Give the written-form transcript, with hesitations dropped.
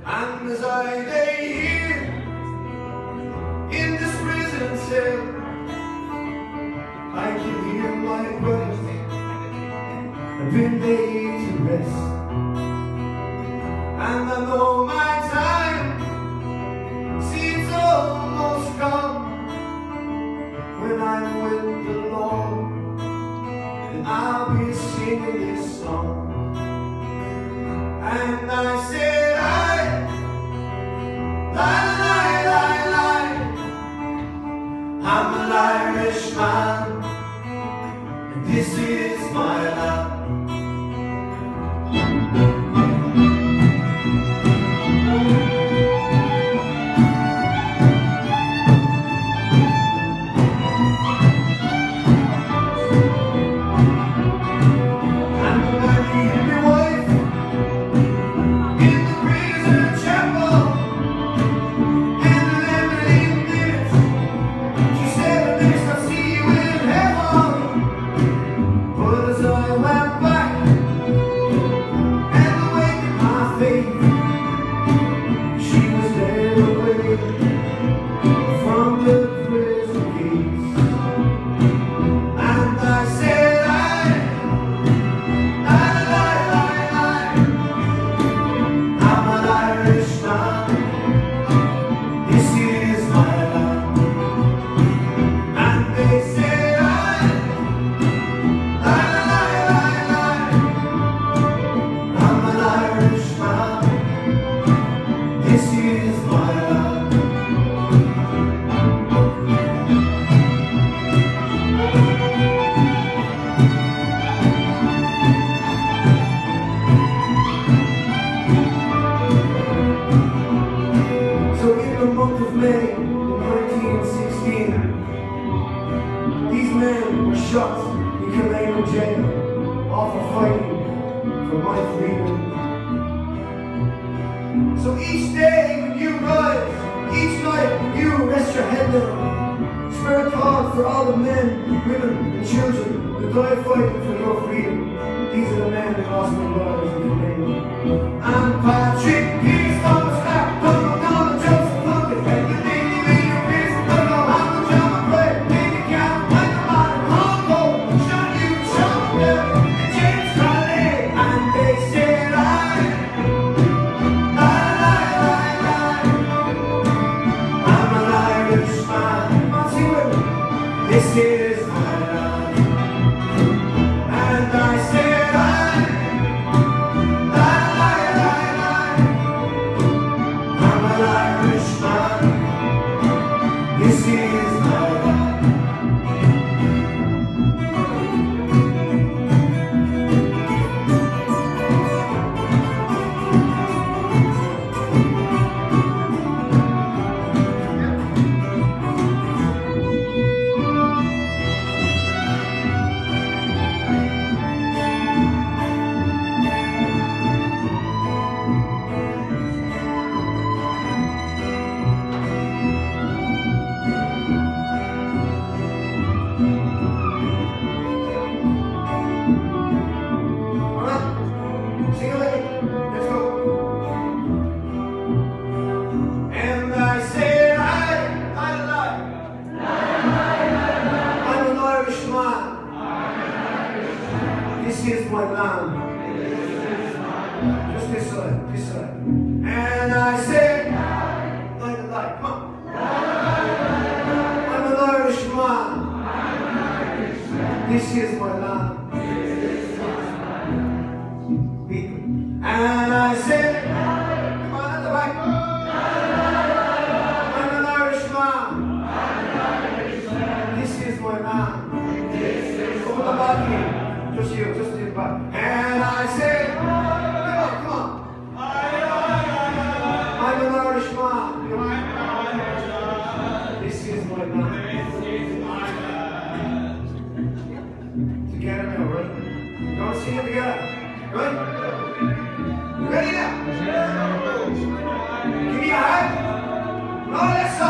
And as I lay here in this prison cell, I can hear my brothers have been laid to rest. And I know my time seems almost gone when I'm with the Lord, and I'll be singing this song. And I said, lie, lie, lie, lie. I'm an Irishman, and this is my land. May 1916, these men were shot in Kilmainham jail all for fighting for my freedom. So each day when you rise, each night when you rest your head down, spirit thought for all the men, women and children who died fighting for your freedom. These are the men who lost their lives in Kilmainham. And Patrick Pearse, Thomas Clark, Donald Donald, Joseph Plunkett, Edward Neely, William Pearce, Donald Hamilton, John McCrae, David Cameron, Michael Mann, Hong Kong, Sean Hughes, Sean Miller, and James Crowley. And they said, lie, lie, lie, lie. I'm an Irishman. Come on, sing with me. This is my land. And I said, this is my life. This is my land. Just this side, this side. And I said, like, come on. I'm an Irishman. This is my land. And I said, come on at the back. I'm an Irishman. This is my land. Come on the back here. Just you, just in the back. And I said, come on. I'm an Irishman. This is my land. Together now, right? We're going to sing it together. Right? Ready now? Give me a hand. Oh, let's